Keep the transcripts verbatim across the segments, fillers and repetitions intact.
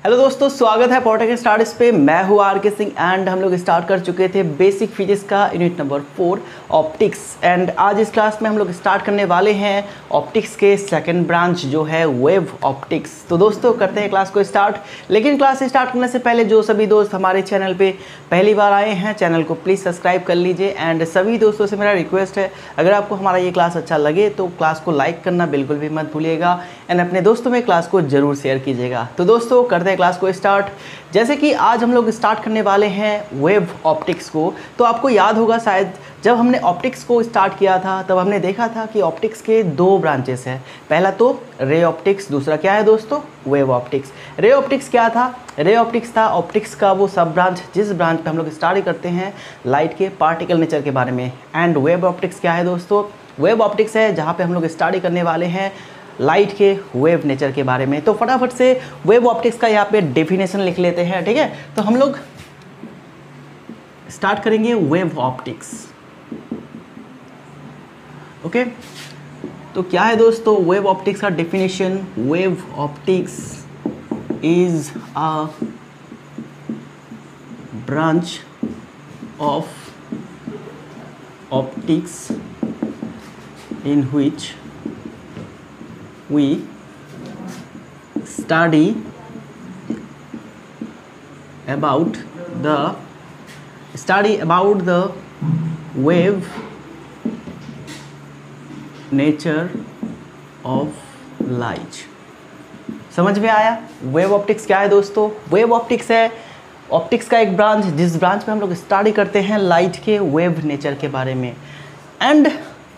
Hello दोस्तों, स्वागत है पॉडकास्ट स्टार्ट पे। मैं हूँ आर के सिंह एंड हम लोग स्टार्ट कर चुके थे बेसिक फिजिक्स का unit number four optics. And आज इस क्लास में हम लोग स्टार्ट करने वाले हैं ऑप्टिक्स के सेकंड ब्रांच जो है वेव ऑप्टिक्स। तो दोस्तों करते हैं क्लास को स्टार्ट। लेकिन क्लास स्टार्ट करने से पहले जो सभी दोस्त हमारे चैनल पे पहली बार आए हैं, चैनल को प्लीज़ सब्सक्राइब कर लीजिए। एंड सभी दोस्तों से मेरा रिक्वेस्ट है, अगर आपको हमारा ये क्लास अच्छा लगे तो क्लास को लाइक करना बिल्कुल भी मत भूलिएगा एंड अपने दोस्तों में क्लास को ज़रूर शेयर कीजिएगा। तो दोस्तों करते हैं क्लास को स्टार्ट। जैसे कि आज हम लोग स्टार्ट करने वाले हैं वेव ऑप्टिक्स को। तो आपको याद होगा शायद जब हमने ऑप्टिक्स को स्टार्ट किया था तब हमने देखा था कि ऑप्टिक्स के दो ब्रांचेस हैं। पहला तो रे ऑप्टिक्स, दूसरा क्या है दोस्तों, वेव ऑप्टिक्स। रे ऑप्टिक्स क्या था? रे ऑप्टिक्स था ऑप्टिक्स का वो सब ब्रांच जिस ब्रांच पे हम लोग स्टडी करते हैं लाइट के पार्टिकल नेचर के बारे में। एंड वेव ऑप्टिक्स क्या है दोस्तों? वेव ऑप्टिक्स है जहाँ पे हम लोग स्टडी करने वाले हैं लाइट के वेव नेचर के बारे में। तो फटाफट से वेव ऑप्टिक्स का यहाँ पे डेफिनेशन लिख लेते हैं, ठीक है। तो हम लोग स्टार्ट करेंगे वेव ऑप्टिक्स, ओके। तो क्या है दोस्तों वेव ऑप्टिक्स का definition? Wave optics is a branch of optics in which we study about the study about the wave nature of light। समझ में आया? वेव ऑप्टिक्स क्या है दोस्तों? वेव ऑप्टिक्स है ऑप्टिक्स का एक ब्रांच जिस ब्रांच में हम लोग स्टडी करते हैं लाइट के वेव नेचर के बारे में। एंड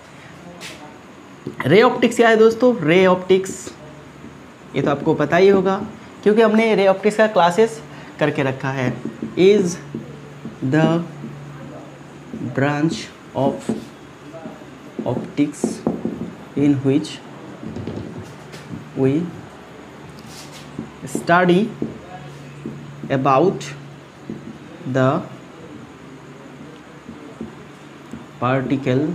रे ऑप्टिक्स क्या है दोस्तों? रे ऑप्टिक्स ये तो आपको पता ही होगा क्योंकि हमने रे ऑप्टिक्स का क्लासेस करके रखा है। Is the branch of optics in which we study about the particle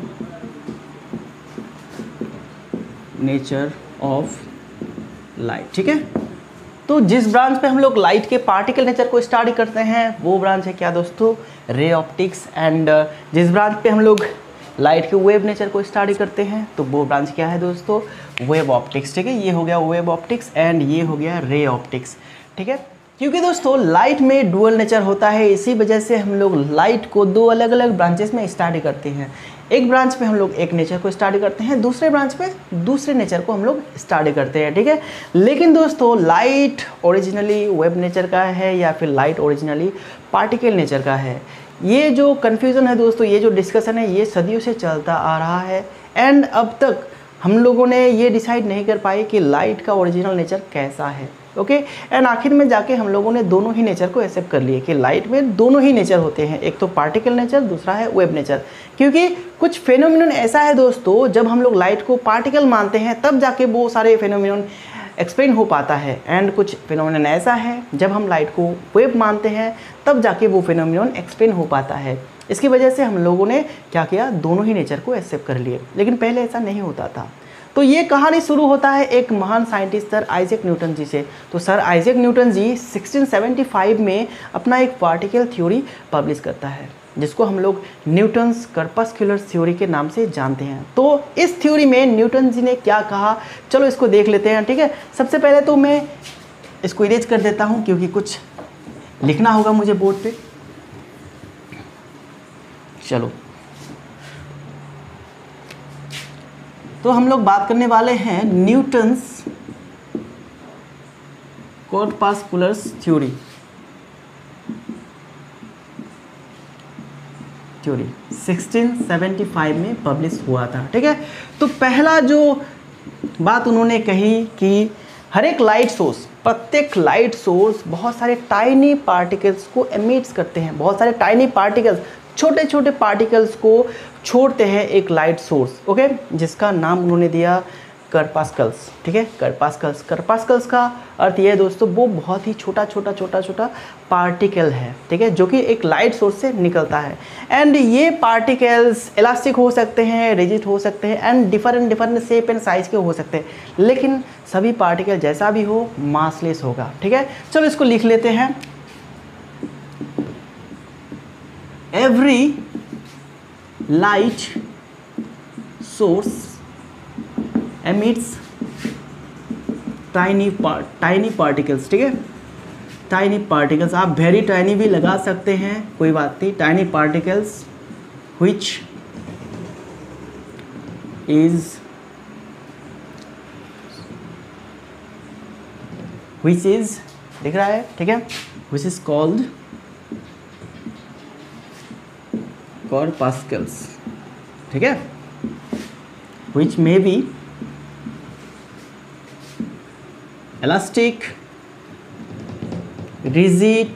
nature of light, ठीक है। तो जिस ब्रांच पे हम लोग लाइट के पार्टिकल नेचर को स्टडी करते हैं वो ब्रांच है क्या दोस्तों? Ray optics. एंड जिस ब्रांच पे हम लोग लाइट के वेव नेचर को स्टडी करते हैं तो वो ब्रांच क्या है दोस्तों? वेव ऑप्टिक्स, ठीक है। ये हो गया वेव ऑप्टिक्स एंड ये हो गया रे ऑप्टिक्स, ठीक है। क्योंकि दोस्तों लाइट में डुअल नेचर होता है, इसी वजह से हम लोग लाइट को दो अलग अलग ब्रांचेस में स्टडी करते हैं। एक ब्रांच पे हम लोग एक नेचर को स्टडी करते हैं, दूसरे ब्रांच पे दूसरे नेचर को हम लोग स्टडी करते हैं, ठीक है। लेकिन दोस्तों लाइट ओरिजिनली वेव नेचर का है या फिर लाइट ओरिजिनली पार्टिकल नेचर का है? ये जो कन्फ्यूज़न है दोस्तों, ये जो डिस्कशन है ये सदियों से चलता आ रहा है। एंड अब तक हम लोगों ने ये डिसाइड नहीं कर पाए कि लाइट का ओरिजिनल नेचर कैसा है, ओके। एंड आखिर में जाके हम लोगों ने दोनों ही नेचर को एक्सेप्ट कर लिए कि लाइट में दोनों ही नेचर होते हैं, एक तो पार्टिकल नेचर, दूसरा है वेव नेचर। क्योंकि कुछ फेनोमेनन ऐसा है दोस्तों, जब हम लोग लाइट को पार्टिकल मानते हैं तब जाके वो सारे फेनोमेनन एक्सप्लेन हो पाता है। एंड कुछ फेनोमेनन ऐसा है जब हम लाइट को वेव मानते हैं तब जाके वो फेनोमेनन एक्सप्लेन हो पाता है। इसकी वजह से हम लोगों ने क्या किया, दोनों ही नेचर को एक्सेप्ट कर लिए। लेकिन पहले ऐसा नहीं होता था। तो ये कहानी शुरू होता है एक महान scientist sir Isaac Newton ji से। तो सर आइजैक न्यूटन जी सोलह सौ पचहत्तर में अपना एक पार्टिकल थ्योरी पब्लिश करता है जिसको हम लोग न्यूटन्स कर्पस्कुलर थ्योरी के नाम से जानते हैं। तो इस थ्योरी में न्यूटन जी ने क्या कहा, चलो इसको देख लेते हैं, ठीक है। सबसे पहले तो मैं इसको इरेज कर देता हूँ क्योंकि कुछ लिखना होगा मुझे बोर्ड पे। चलो तो हम लोग बात करने वाले हैं न्यूटन्स कॉर्पस्कुलर थ्योरी थ्योरी सोलह सौ पचहत्तर में पब्लिश हुआ था, ठीक है। तो पहला जो बात उन्होंने कही कि हर एक लाइट सोर्स प्रत्येक लाइट सोर्स बहुत सारे टाइनी पार्टिकल्स को एमिट्स करते हैं, बहुत सारे टाइनी पार्टिकल्स, छोटे छोटे पार्टिकल्स को छोड़ते हैं एक लाइट सोर्स, ओके, जिसका नाम उन्होंने दिया करपास्कल्स, ठीक है, करपास्कल्स। करपास्कल्स का अर्थ ये है दोस्तों, वो बहुत ही छोटा छोटा छोटा छोटा पार्टिकल है, ठीक है, जो कि एक लाइट सोर्स से निकलता है। एंड ये पार्टिकल्स इलास्टिक हो सकते हैं, रिजिड हो सकते हैं, and different different shape and size के हो सकते हैं, लेकिन सभी पार्टिकल जैसा भी हो मासलेस होगा, ठीक है। चलो इसको लिख लेते हैं। Every light source emits tiny part tiny particles, ठीक है, tiny particles, आप very tiny भी लगा सकते हैं, कोई बात नहीं, tiny particles which is which is दिख रहा है, ठीक है, which is called corpuscles, ठीक है, which may be elastic, rigid,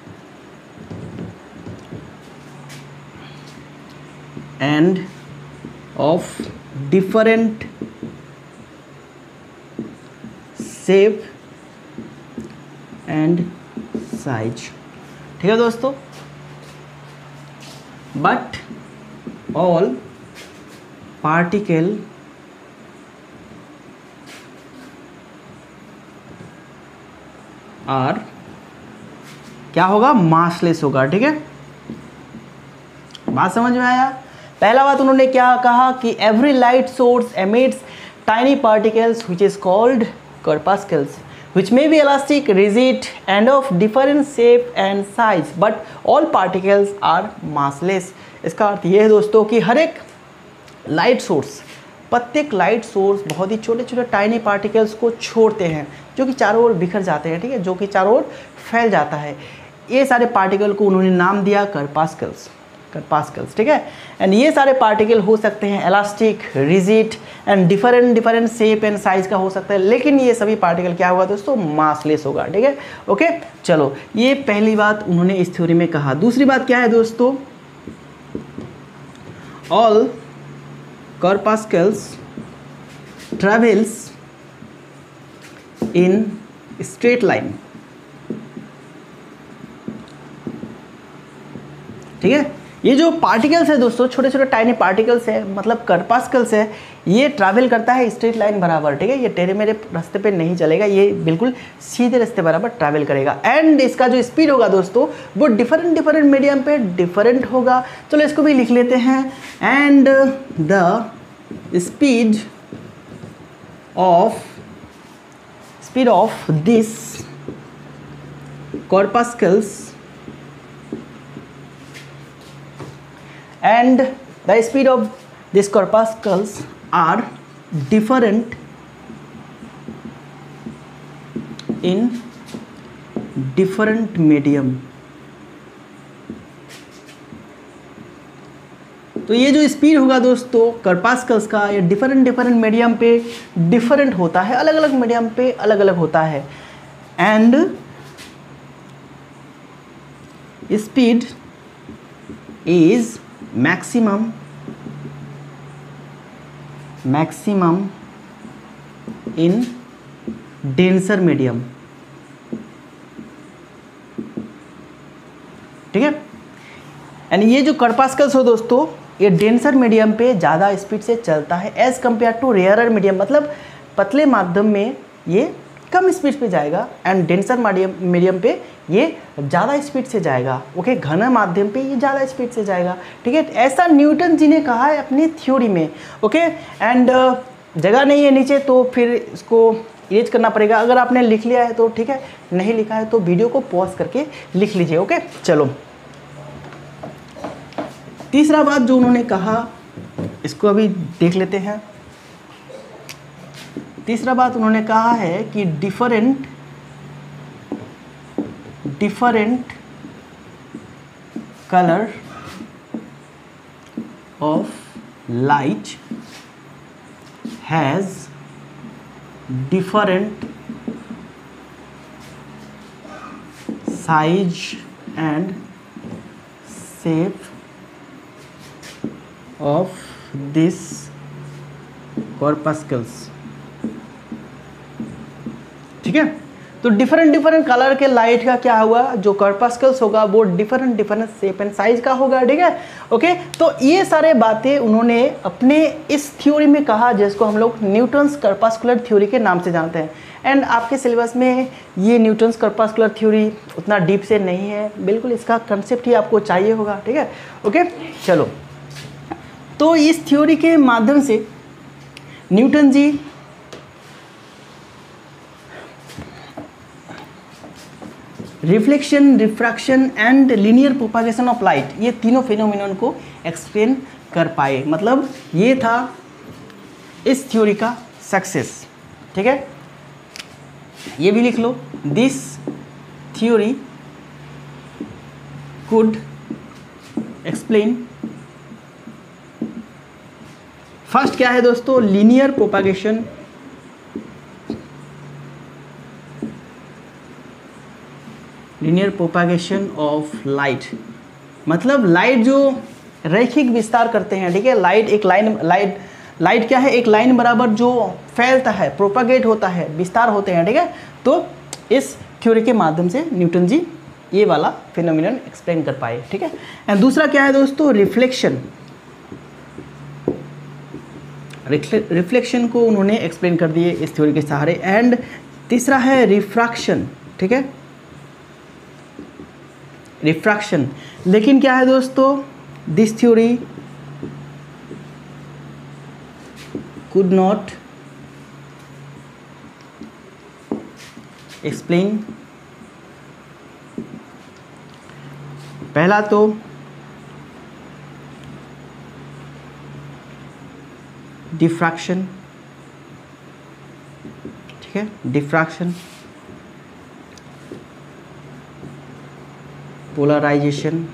and of different shape and size, ठीक है दोस्तों। But all particle आर क्या होगा, मासलेस होगा, ठीक है। बात समझ में आया। पहला बात उन्होंने क्या कहा कि every light source emits tiny particles which is called corpuscles which may be elastic, rigid and of different shape and size but all particles are massless। इसका अर्थ ये है दोस्तों कि हर एक लाइट सोर्स, प्रत्येक लाइट सोर्स बहुत ही छोटे छोटे टाइनी पार्टिकल्स को छोड़ते हैं, जो कि चारों ओर बिखर जाते हैं, ठीक है, जो कि चारों ओर फैल जाता है। ये सारे पार्टिकल को उन्होंने नाम दिया करपास्कल्स, करपास्कल्स, ठीक है। एंड ये सारे पार्टिकल हो सकते हैं elastic, rigid and different different shape and size का हो सकता है, लेकिन ये सभी पार्टिकल क्या होगा दोस्तों, मासलेस होगा, ठीक है। ओके, चलो ये पहली बात उन्होंने इस थ्योरी में कहा। दूसरी बात क्या है दोस्तों, all corpuscles travels in straight line, ठीक है। ये जो पार्टिकल्स है दोस्तों, छोटे छोटे टाइनी पार्टिकल्स है, मतलब करपास्कल्स है, ये ट्रैवल करता है स्ट्रेट लाइन बराबर, ठीक है। ये टेढ़े मेरे रास्ते पे नहीं चलेगा, ये बिल्कुल सीधे रास्ते बराबर ट्रैवल करेगा। एंड इसका जो स्पीड होगा दोस्तों, वो डिफरेंट डिफरेंट मीडियम पे डिफरेंट होगा। चलो इसको भी लिख लेते हैं। And the speed of speed of this corpuscles and the speed of these corpuscles are different in different medium। तो ये जो स्पीड होगा दोस्तों करपास्कल्स का, ये डिफरेंट डिफरेंट मीडियम पे डिफरेंट होता है, अलग अलग मीडियम पे अलग अलग होता है। And speed is maximum maximum in denser medium, ठीक है। एंड ये जो करपास्कल्स हो दोस्तों, ये डेंसर मीडियम पे ज़्यादा स्पीड से चलता है as compare to rarer medium, मतलब पतले माध्यम में ये कम स्पीड पे जाएगा एंड डेंसर मीडियम मीडियम पे ये ज़्यादा स्पीड से जाएगा। ओके, घन माध्यम पे ये ज़्यादा स्पीड से जाएगा, ठीक है। ऐसा न्यूटन जी ने कहा है अपनी थ्योरी में। ओके, एंड जगह नहीं है नीचे तो फिर इसको इरेज करना पड़ेगा। अगर आपने लिख लिया है तो ठीक है, नहीं लिखा है तो वीडियो को पॉज करके लिख लीजिए। ओके, चलो तीसरा बात जो उन्होंने कहा, इसको अभी देख लेते हैं। तीसरा बात उन्होंने कहा है कि different different colour of light has different size and shape of this corpuscles, ठीक है। तो डिफरेंट डिफरेंट कलर के लाइट का क्या हुआ, जो कर्पस्कल्स होगा वो different different shape and size का होगा, ठीक है। ओके, तो ये सारे बातें उन्होंने अपने इस थ्योरी में कहा जिसको हम लोग न्यूटन्स कर्पस्कुलर थ्योरी के नाम से जानते हैं। एंड आपके सिलेबस में ये न्यूटन्स कर्पस्कुलर थ्योरी उतना डीप से नहीं है, बिल्कुल इसका कंसेप्ट ही आपको चाहिए होगा, ठीक है। ओके चलो, तो इस थ्योरी के माध्यम से Newton ji reflection, refraction and linear propagation of light, ये तीनों फिनोमिनन को एक्सप्लेन कर पाए। मतलब ये था इस थ्योरी का सक्सेस, ठीक है। ये भी लिख लो, this theory could explain, first क्या है दोस्तों, linear propagation, linear propagation of light, मतलब लाइट जो रैखिक विस्तार करते हैं, ठीक है। लाइट एक लाइन, लाइट लाइट क्या है, एक लाइन बराबर जो फैलता है, प्रोपागेट होता है, विस्तार होते हैं, ठीक है। तो इस थ्योरी के माध्यम से न्यूटन जी ये वाला फिनोमिनन एक्सप्लेन कर पाए, ठीक है। एंड दूसरा क्या है दोस्तों, रिफ्लेक्शन, रिफ्लेक्शन को उन्होंने एक्सप्लेन कर दिए इस थ्योरी के सहारे। एंड तीसरा है रिफ्रैक्शन, ठीक है, रिफ्रैक्शन। लेकिन क्या है दोस्तों, this theory could not explain, पहला तो डिफ्रैक्शन, ठीक है, डिफ्रैक्शन, पोलराइजेशन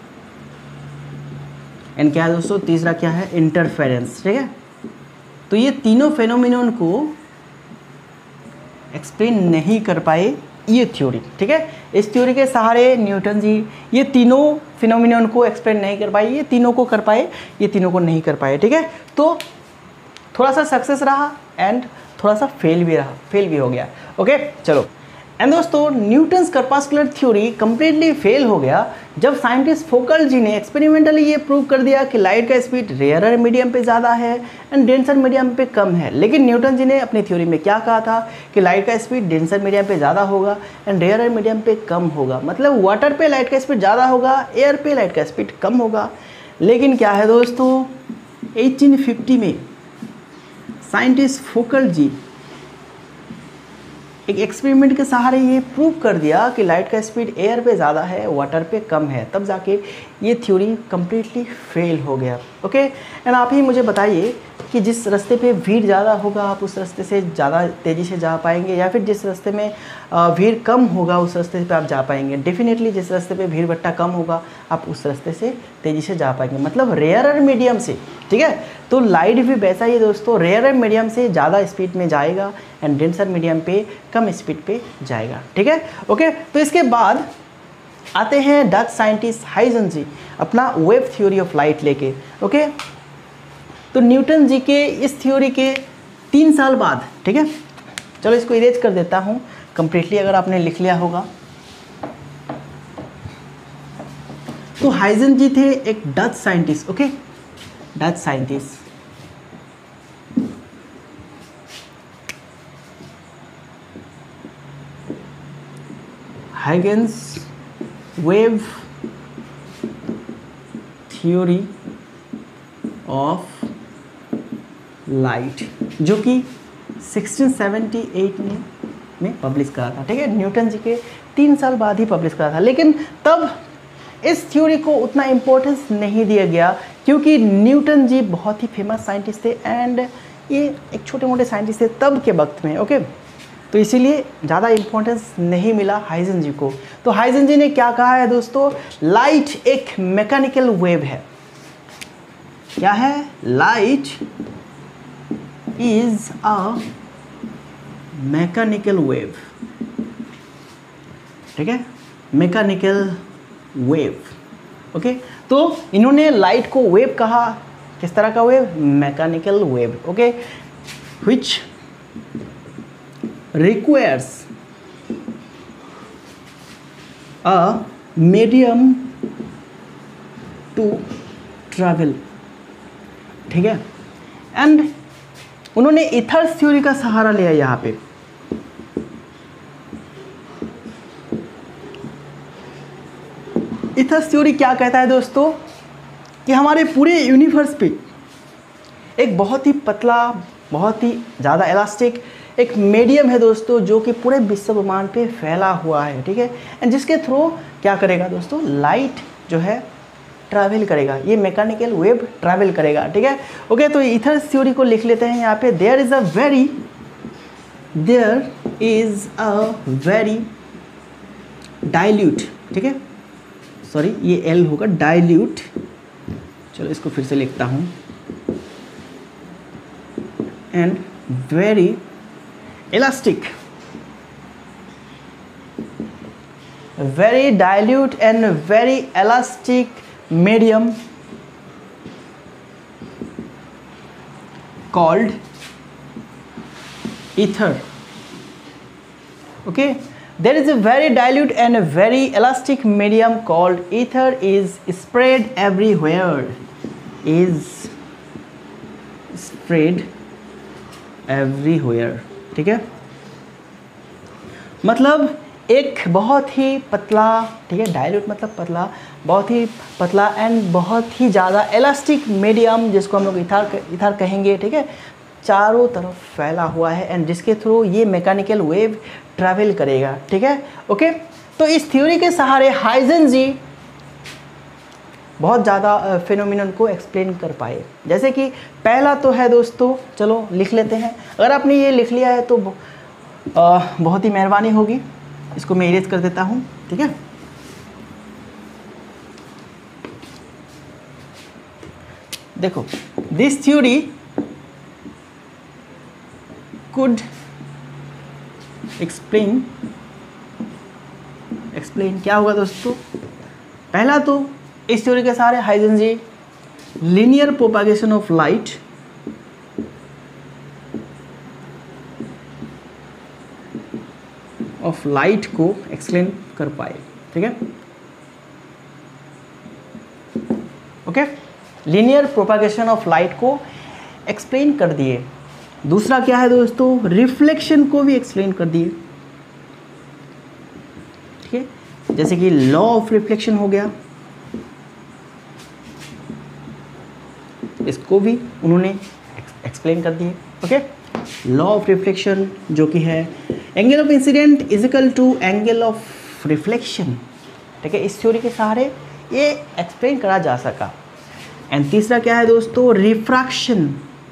एंड क्या है दोस्तों, तीसरा क्या है, इंटरफेरेंस, ठीक है। तो ये तीनों फेनोमिनन को एक्सप्लेन नहीं कर पाए ये थ्योरी, ठीक है। इस थ्योरी के सहारे न्यूटन जी ये तीनों फिनोमिनन को एक्सप्लेन नहीं कर पाए, ये तीनों को कर पाए, ये तीनों को नहीं कर पाए, ठीक है। तो थोड़ा सा सक्सेस रहा एंड थोड़ा सा फेल भी रहा, फेल भी हो गया, ओके चलो। एंड दोस्तों, Newton's corpuscular theory completely fail हो गया जब साइंटिस्ट फोकल जी ने एक्सपेरिमेंटली ये प्रूव कर दिया कि लाइट का स्पीड रेयरर मीडियम पे ज़्यादा है एंड डेंसर मीडियम पे कम है। लेकिन न्यूटन जी ने अपनी थ्योरी में क्या कहा था कि लाइट का स्पीड डेंसर मीडियम पे ज़्यादा होगा एंड रेयरर मीडियम पे कम होगा, मतलब वाटर पे लाइट का स्पीड ज़्यादा होगा, एयर पे लाइट का स्पीड कम होगा। लेकिन क्या है दोस्तों, एटीन फिफ्टी में साइंटिस्ट फोकल जी एक एक्सपेरिमेंट के सहारे ये प्रूव कर दिया कि लाइट का स्पीड एयर पे ज़्यादा है, वाटर पे कम है, तब जाके ये थ्योरी कम्प्लीटली फेल हो गया, ओके। एंड आप ही मुझे बताइए कि जिस रास्ते पे भीड़ ज़्यादा होगा आप उस रास्ते से ज़्यादा तेज़ी से जा पाएंगे, या फिर जिस रास्ते में भीड़ कम होगा उस रास्ते पे आप जा पाएंगे। डेफिनेटली जिस रास्ते पे भीड़ भट्टा कम होगा आप उस रास्ते से तेज़ी से जा पाएंगे, मतलब रेयरर मीडियम से, ठीक है। तो लाइट भी वैसा ही दोस्तों, रेयरर मीडियम से ज़्यादा स्पीड में जाएगा एंड डेंसर मीडियम पे कम स्पीड पे जाएगा, ठीक है, ओके। तो इसके बाद आते हैं डच साइंटिस्ट हाइजन जी अपना वेव थ्योरी ऑफ लाइट लेके, ओके। तो न्यूटन जी के इस थ्योरी के तीन साल बाद, ठीक है, चलो इसको इरेज कर देता हूँ कंप्लीटली अगर आपने लिख लिया होगा। तो हाइजन जी थे एक Dutch scientist, okay, Dutch scientist. Huygens wave theory of light, जो कि सिक्सटीन सेवेंटी एट में में पब्लिश करा था, ठीक है। न्यूटन जी के तीन साल बाद ही पब्लिश करा था, लेकिन तब इस थ्योरी को उतना इम्पोर्टेंस नहीं दिया गया क्योंकि न्यूटन जी बहुत ही फेमस साइंटिस्ट थे एंड ये एक छोटे मोटे साइंटिस्ट थे तब के वक्त में, ओके। तो इसीलिए ज़्यादा इम्पोर्टेंस नहीं मिला हाइजन जी को। तो हाइजन जी ने क्या कहा है दोस्तों, लाइट एक मैकेनिकल वेव है। क्या है, light is a mechanical wave, ठीक है, मैकेनिकल वेव, ओके। तो इन्होंने लाइट को वेव कहा, किस तरह का wave, mechanical wave, okay, which requires a medium to travel, ठीक है। एंड उन्होंने इथर्स थ्योरी का सहारा लिया यहाँ पे। इथर्स थ्योरी क्या कहता है दोस्तों कि हमारे पूरे यूनिवर्स पे एक बहुत ही पतला, बहुत ही ज़्यादा इलास्टिक एक मीडियम है दोस्तों, जो कि पूरे विश्व ब्रह्मांड पे फैला हुआ है, ठीक है। एंड जिसके थ्रू क्या करेगा दोस्तों, लाइट जो है ट्रैवल करेगा, ये मैकेनिकल वेव ट्रैवल करेगा, ठीक है। ओके, तो इथर्स थ्योरी को लिख लेते हैं यहाँ पे। There is a very there is a very dilute, ठीक है, सॉरी ये एल होगा, डाइल्यूट, चलो इसको फिर से लिखता हूँ, and very elastic, very dilute and very elastic medium called ether. Okay, there is a very dilute and a very elastic medium called ether is spread everywhere, is spread everywhere, ठीक है। मतलब एक बहुत ही पतला, ठीक है, डायल्यूट मतलब पतला, बहुत ही पतला एंड बहुत ही ज़्यादा इलास्टिक मीडियम, जिसको हम लोग इथर इथर कहेंगे, ठीक है, चारों तरफ फैला हुआ है एंड जिसके थ्रू ये मैकेनिकल वेव ट्रैवल करेगा, ठीक है। ओके, तो इस थ्योरी के सहारे हाइजेंस जी बहुत ज़्यादा फिनोमिनन को एक्सप्लेन कर पाए। जैसे कि पहला तो है दोस्तों, चलो लिख लेते हैं, अगर आपने ये लिख लिया है तो आ, बहुत ही मेहरबानी होगी, इसको मैं इरेज कर देता हूँ, ठीक है। देखो, this theory could explain explain क्या होगा दोस्तों, पहला तो इस थ्योरी के सहारे Huygens ji linear propagation of light of light को एक्सप्लेन कर पाए, ठीक है। Okay, linear propagation of light को एक्सप्लेन कर दिए। दूसरा क्या है दोस्तों, रिफ्लेक्शन को भी एक्सप्लेन कर दिए, ठीक है, जैसे कि लॉ ऑफ रिफ्लेक्शन हो गया, इसको भी उन्होंने एक्सप्लेन कर दिए। ओके, लॉ ऑफ रिफ्लेक्शन जो कि है angle of incident is equal to angle of reflection, ठीक है, इस थ्योरी के सहारे ये एक्सप्लेन करा जा सका। एंड तीसरा क्या है दोस्तों, refraction,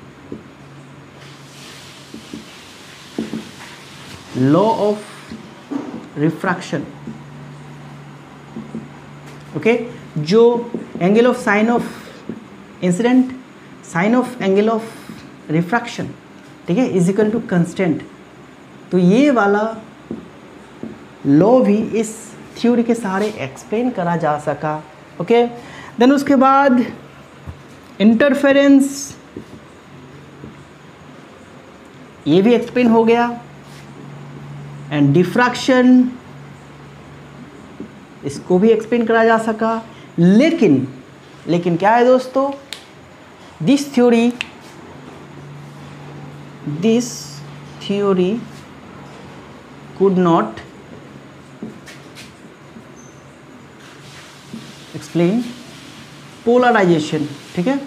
law of refraction, okay, जो angle of sine of incident sine of angle of refraction, ठीक है, इज इक्वल टू कंस्टेंट। तो ये वाला लॉ भी इस थ्योरी के सहारे एक्सप्लेन करा जा सका। ओके, देन उसके बाद इंटरफेरेंस, ये भी एक्सप्लेन हो गया, एंड डिफ्रैक्शन, इसको भी एक्सप्लेन करा जा सका। लेकिन लेकिन क्या है दोस्तों, this theory this theory could not explain polarization, ठीक है।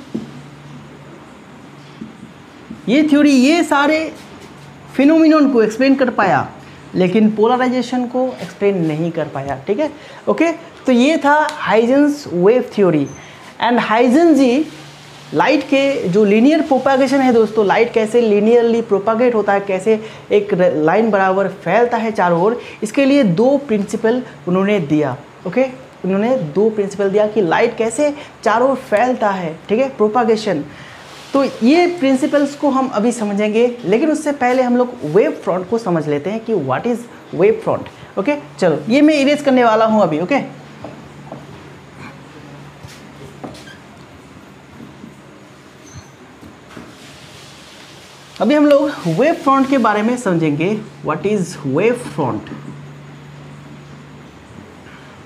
ये थ्योरी ये सारे फिनोमिनन को एक्सप्लेन कर पाया, लेकिन पोलराइजेशन को एक्सप्लेन नहीं कर पाया, ठीक है। ओके, तो ये था Huygens wave theory. And Huygens ji light के जो लीनियर प्रोपागेशन है दोस्तों, लाइट कैसे लीनियरली प्रोपागेट होता है, कैसे एक लाइन बराबर फैलता है चारों ओर, इसके लिए दो प्रिंसिपल उन्होंने दिया। ओके, उन्होंने दो प्रिंसिपल दिया कि लाइट कैसे चारों ओर फैलता है, ठीक है, प्रोपागेशन। तो ये प्रिंसिपल्स को हम अभी समझेंगे, लेकिन उससे पहले हम लोग वेव फ्रंट को समझ लेते हैं कि what is wave front. Okay, चलो ये मैं इरेज करने वाला हूँ अभी। ओके, अभी हम लोग वेव फ्रंट के बारे में समझेंगे। What is wave front.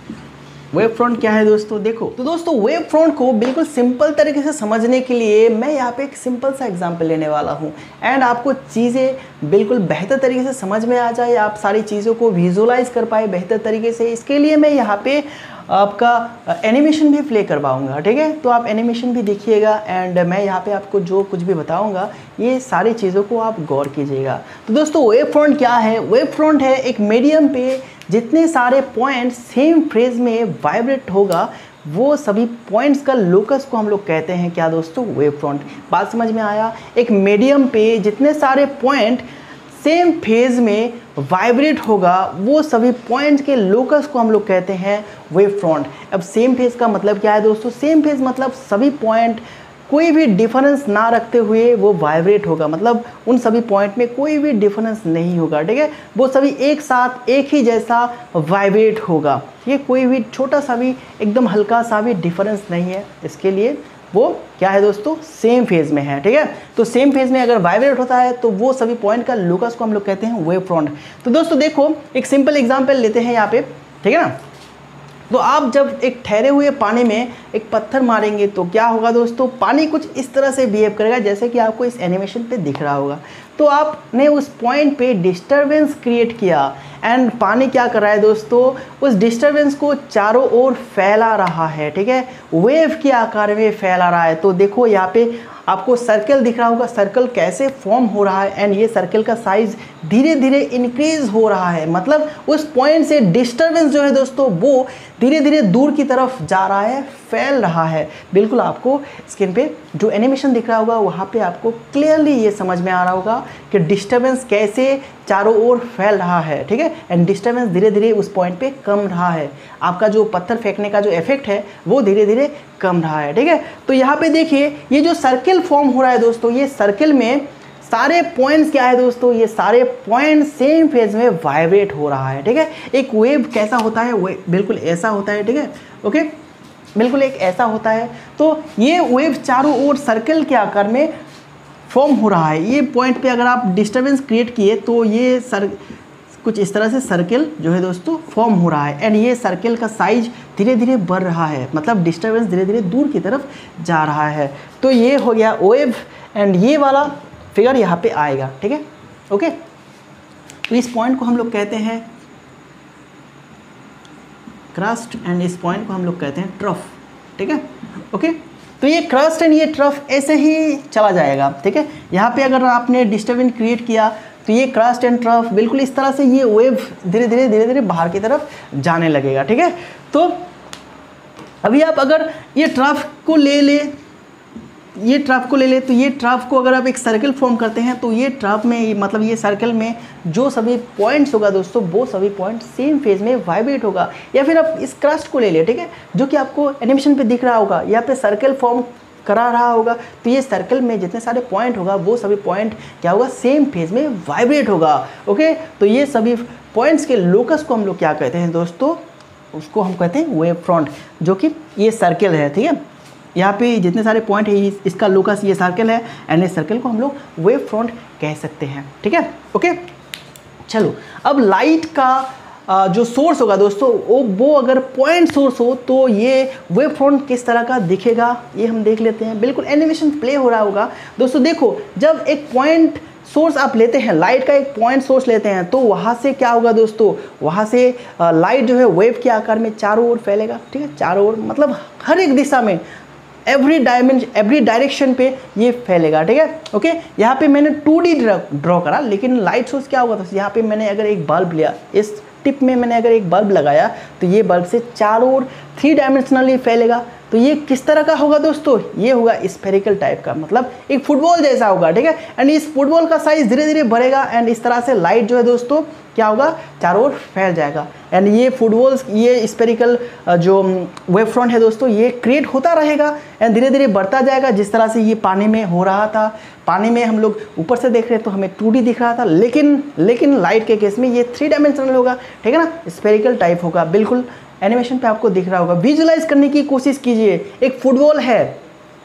Wave front क्या है दोस्तों, देखो तो दोस्तों वेव फ्रंट को बिल्कुल सिंपल तरीके से समझने के लिए मैं यहाँ पे एक सिंपल सा एग्जांपल लेने वाला हूँ एंड आपको चीज़ें बिल्कुल बेहतर तरीके से समझ में आ जाए, आप सारी चीज़ों को विजुलाइज कर पाए बेहतर तरीके से। इसके लिए मैं यहाँ पे आपका एनिमेशन भी प्ले करवाऊंगा, ठीक है। तो आप एनिमेशन भी देखिएगा एंड मैं यहाँ पे आपको जो कुछ भी बताऊंगा ये सारी चीज़ों को आप गौर कीजिएगा। तो दोस्तों वेव फ्रंट क्या है, वेव फ्रंट है एक मीडियम पे जितने सारे पॉइंट्स सेम फेज में वाइब्रेट होगा वो सभी पॉइंट्स का लोकस को हम लोग कहते हैं क्या दोस्तों, वेव फ्रंट। बात समझ में आया, एक मीडियम पे जितने सारे पॉइंट सेम फेज में वाइब्रेट होगा वो सभी पॉइंट्स के लोकस को हम लोग कहते हैं वेव फ्रंट। अब सेम फेज का मतलब क्या है दोस्तों, सेम फेज मतलब सभी पॉइंट कोई भी डिफरेंस ना रखते हुए वो वाइब्रेट होगा, मतलब उन सभी पॉइंट में कोई भी डिफरेंस नहीं होगा, ठीक है। वो सभी एक साथ एक ही जैसा वाइब्रेट होगा, ये कोई भी छोटा सा भी एकदम हल्का सा भी डिफरेंस नहीं है। इसके लिए वो क्या है दोस्तों, सेम फेज में है, ठीक है। तो सेम फेज में अगर वाइब्रेट होता है तो वो सभी पॉइंट का लोकस को हम लोग कहते हैं वेव फ्रंट। तो दोस्तों देखो एक सिंपल एग्जांपल लेते हैं यहाँ पे, ठीक है ना। तो आप जब एक ठहरे हुए पानी में एक पत्थर मारेंगे तो क्या होगा दोस्तों, पानी कुछ इस तरह से बिहेव करेगा जैसे कि आपको इस एनिमेशन पे दिख रहा होगा। तो आपने उस पॉइंट पे डिस्टरबेंस क्रिएट किया एंड पानी क्या कर रहा है दोस्तों, उस डिस्टरबेंस को चारों ओर फैला रहा है, ठीक है, वेव के आकार में फैला रहा है। तो देखो यहाँ पे आपको सर्कल दिख रहा होगा, सर्कल कैसे फॉर्म हो रहा है एंड ये सर्कल का साइज धीरे धीरे इंक्रीज हो रहा है, मतलब उस पॉइंट से डिस्टरबेंस जो है दोस्तों वो धीरे धीरे दूर की तरफ जा रहा है, फैल रहा है। बिल्कुल आपको स्क्रीन पे जो एनिमेशन दिख रहा होगा वहाँ पे आपको क्लियरली ये समझ में आ रहा होगा कि डिस्टरबेंस कैसे चारों ओर फैल रहा है, ठीक है, एंड डिस्टरबेंस धीरे धीरे उस पॉइंट पे कम रहा है। आपका जो पत्थर फेंकने का जो इफेक्ट है वो धीरे धीरे कम रहा है, ठीक है। तो यहाँ पे देखिए ये जो सर्कल फॉर्म हो रहा है दोस्तों, ये सर्कल में सारे पॉइंट्स क्या है दोस्तों, ये सारे पॉइंट सेम फेज में वाइब्रेट हो रहा है, ठीक है। एक वेव कैसा होता है, वे बिल्कुल ऐसा होता है, ठीक है, ओके, बिल्कुल एक ऐसा होता है। तो ये वेव चारों ओर सर्कल के आकार में फॉर्म हो रहा है। ये पॉइंट पे अगर आप डिस्टरबेंस क्रिएट किए तो ये सर कुछ इस तरह से सर्कल जो है दोस्तों फॉर्म हो रहा है एंड ये सर्कल का साइज धीरे धीरे बढ़ रहा है, मतलब डिस्टरबेंस धीरे धीरे दूर की तरफ जा रहा है। तो ये हो गया वेव एंड ये वाला फिगर यहाँ पे आएगा, ठीक है, ओके। तो इस पॉइंट को हम लोग कहते हैं क्रस्ट एंड इस पॉइंट को हम लोग कहते हैं ट्रफ, ठीक है, ओके। तो ये क्रस्ट एंड ये ट्रफ ऐसे ही चला जाएगा, ठीक है। यहाँ पे अगर आपने डिस्टर्बेंस क्रिएट किया तो ये क्रस्ट एंड ट्रफ बिल्कुल इस तरह से ये वेव धीरे धीरे धीरे धीरे बाहर की तरफ जाने लगेगा, ठीक है। तो अभी आप अगर ये ट्रफ को ले ले ये ट्रफ को ले ले तो ये ट्रफ को अगर आप एक सर्कल फॉर्म करते हैं तो ये ट्रफ में मतलब ये सर्कल में जो सभी पॉइंट्स होगा दोस्तों वो सभी पॉइंट सेम फेज में वाइब्रेट होगा। या फिर आप इस क्रस्ट को ले ले, ठीक है, जो कि आपको एनिमेशन पे दिख रहा होगा, यहाँ पे सर्कल फॉर्म करा रहा होगा। तो ये सर्कल में जितने सारे पॉइंट होगा वो सभी पॉइंट क्या होगा, सेम फेज में वाइब्रेट होगा, ओके। तो ये सभी पॉइंट्स के लोकस को हम लोग क्या कहते हैं दोस्तों, उसको हम कहते हैं वेव फ्रंट, जो कि ये सर्कल है, ठीक है। यहाँ पे जितने सारे पॉइंट है इसका लोकस ये सर्कल है एंड इस सर्कल को हम लोग वेव फ्रंट कह सकते हैं, ठीक है, ओके। चलो अब लाइट का जो सोर्स होगा दोस्तों वो वो अगर पॉइंट सोर्स हो तो ये वेव फ्रंट किस तरह का दिखेगा ये हम देख लेते हैं। बिल्कुल एनिमेशन प्ले हो रहा होगा दोस्तों। देखो जब एक पॉइंट सोर्स आप लेते हैं, लाइट का एक पॉइंट सोर्स लेते हैं तो वहाँ से क्या होगा दोस्तों, वहाँ से लाइट जो है वेव के आकार में चारों ओर फैलेगा, ठीक है, चारों ओर मतलब हर एक दिशा में एवरी डायमेंशन एवरी डायरेक्शन पे ये फैलेगा, ठीक है, ओके। यहाँ पे मैंने टू डी ड्रॉ करा, लेकिन लाइट सोर्स क्या होगा तो यहाँ पे मैंने अगर एक बल्ब लिया, इस टिप में मैंने अगर एक बल्ब लगाया तो ये बल्ब से चारों ओर थ्री डायमेंशनली फैलेगा। तो ये किस तरह का होगा दोस्तों, ये होगा स्फेरिकल टाइप का, मतलब एक फुटबॉल जैसा होगा, ठीक है। एंड इस फुटबॉल का साइज धीरे धीरे बढ़ेगा एंड इस तरह से लाइट जो है दोस्तों क्या होगा, चारों ओर फैल जाएगा एंड ये फुटबॉल ये स्फेरिकल जो वेव फ्रंट है दोस्तों ये क्रिएट होता रहेगा एंड धीरे धीरे बढ़ता जाएगा। जिस तरह से ये पानी में हो रहा था, पानी में हम लोग ऊपर से देख रहे हैं तो हमें टू डी दिख रहा था, लेकिन लेकिन लाइट के केस में ये थ्री डायमेंशनल होगा, ठीक है ना, स्फेरिकल टाइप होगा। बिल्कुल एनिमेशन पे आपको दिख रहा होगा, विजुलाइज करने की कोशिश कीजिए। एक फुटबॉल है,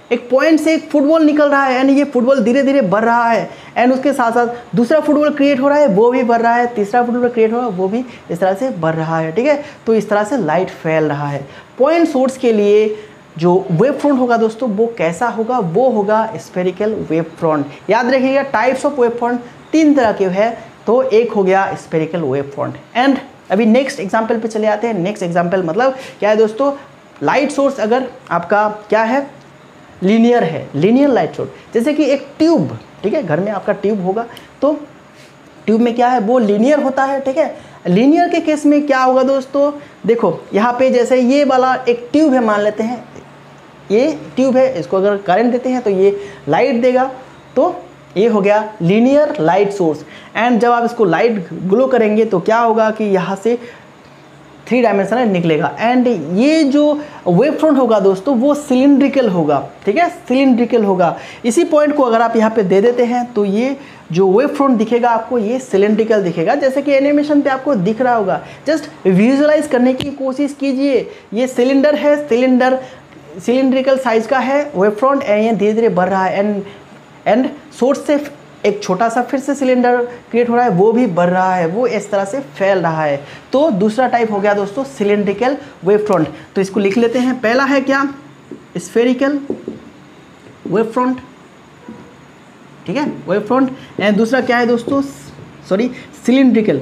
एक पॉइंट से एक फुटबॉल निकल रहा है एंड ये फुटबॉल धीरे धीरे बढ़ रहा है एंड उसके साथ साथ दूसरा फुटबॉल क्रिएट हो रहा है, वो भी बढ़ रहा है, तीसरा फुटबॉल क्रिएट हो रहा है, वो भी इस तरह से बढ़ रहा है, ठीक है। तो इस तरह से लाइट फैल रहा है। पॉइंट सोर्स के लिए जो वेव फ्रंट होगा दोस्तों वो कैसा होगा, वो होगा स्फेरिकल वेव फ्रंट। याद रखिएगा टाइप्स ऑफ वेव फ्रंट तीन तरह के है, तो एक हो गया स्फेरिकल वेव फ्रंट। एंड अभी नेक्स्ट एग्जांपल पे चले आते हैं। नेक्स्ट एग्जांपल मतलब क्या है दोस्तों, लाइट सोर्स अगर आपका क्या है, लीनियर है, लीनियर लाइट सोर्स, जैसे कि एक ट्यूब, ठीक है, घर में आपका ट्यूब होगा तो ट्यूब में क्या है वो लीनियर होता है, ठीक है। लीनियर के केस में क्या होगा दोस्तों, देखो यहाँ पे जैसे ये वाला एक ट्यूब है, मान लेते हैं ये ट्यूब है, इसको अगर करंट देते हैं तो ये लाइट देगा, तो ये हो गया लीनियर लाइट सोर्स। एंड जब आप इसको लाइट ग्लो करेंगे तो क्या होगा कि यहाँ से थ्री डायमेंशनल निकलेगा एंड ये जो वेव फ्रंट होगा दोस्तों वो सिलिंड्रिकल होगा, ठीक है, सिलिंड्रिकल होगा। इसी पॉइंट को अगर आप यहाँ पे दे देते हैं तो ये जो वेव फ्रंट दिखेगा आपको ये सिलिंड्रिकल दिखेगा, जैसे कि एनिमेशन पे आपको दिख रहा होगा। जस्ट विजुअलाइज करने की कोशिश कीजिए। ये सिलेंडर है, सिलेंडर सिलिंड्रिकल साइज का है वेव फ्रंट एंड ये धीरे धीरे बढ़ रहा है एंड एंड सोर्स से एक छोटा सा फिर से सिलेंडर क्रिएट हो रहा है, वो भी बढ़ रहा है, वो इस तरह से फैल रहा है। तो दूसरा टाइप हो गया दोस्तों सिलिंड्रिकल वेव फ्रंट। तो इसको लिख लेते हैं। पहला है क्या, स्फेरिकल वेव फ्रंट, ठीक है, वेव फ्रंट। एंड दूसरा क्या है दोस्तों, सॉरी सिलिंड्रिकल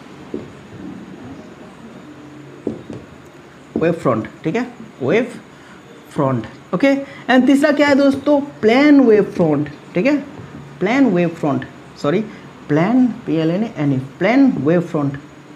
वेव फ्रंट, ठीक है, वेव फ्रंट, ओके। एंड तीसरा क्या है दोस्तों, प्लेन वेव फ्रंट, ठीक है, plane wave front, sorry plane, P L N N E, plane wave front,